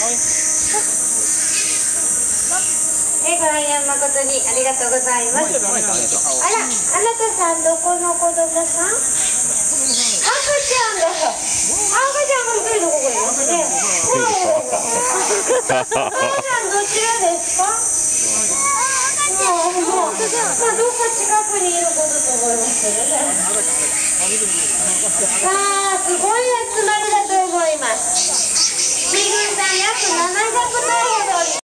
ご来園誠にありがとうございます。あら、あなたさんどこの子供さん？赤ちゃんが、赤ちゃんが一人のここにいますね。ほらほらほら。お母さんどちらですか？まあどっか近くにいることと思いますけどね。さあ、すごい集まりだと思います。みぐんさん約700名ほど。